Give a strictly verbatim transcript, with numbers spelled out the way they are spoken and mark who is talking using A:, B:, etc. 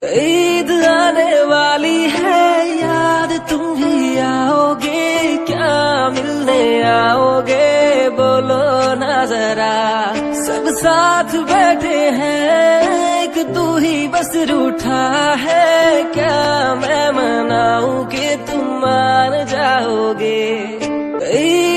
A: ईद आने वाली है, याद तुम भी आओगे क्या? मिलने आओगे बोलो ना जरा। सब साथ बैठे हैं, एक तू ही बस रूठा है क्या? मैं मनाऊं कि तुम मान जाओगे।